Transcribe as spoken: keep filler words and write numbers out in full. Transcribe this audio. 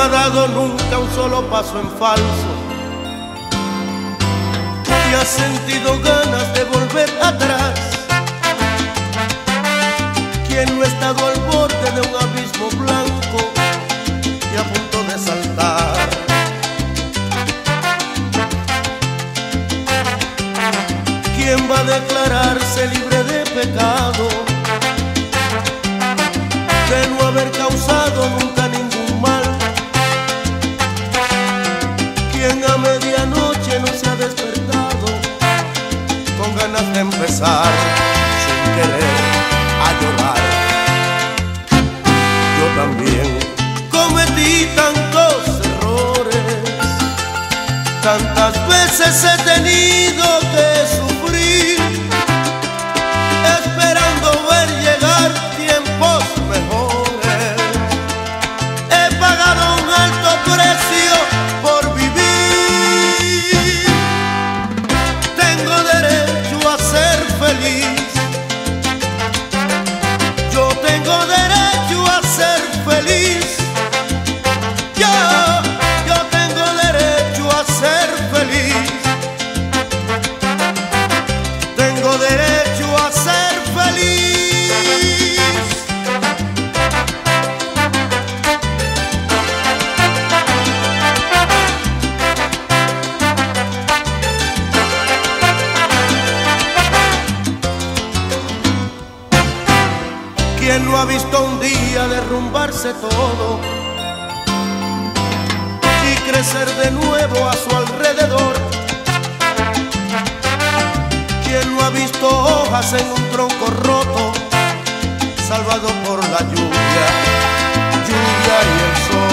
ha dado nunca un solo paso en falso, y ha sentido ganas de volver atrás. Quien no ha estado al borde de un abismo blanco y a punto de saltar. ¿Quién va a declararse libre de pecado, de no haber causado nunca ningún mal? ¿Quién a medianoche no se ha despertado con ganas de empezar sin querer a llorar? Yo también cometí tantos errores, tantas veces he tenido que sufrir, esperando ver llegar tiempos mejores. He pagado un alto precio por vivir. Tengo derecho a ser feliz. Yo tengo derecho a ser feliz. Yo, yo tengo derecho a ser feliz. Tengo derecho a ser feliz. ¿Quién no ha visto un día derrumbarse todo y crecer de nuevo a su alrededor? ¿Quién no ha visto hojas en un tronco roto, salvado por la lluvia, lluvia y el sol?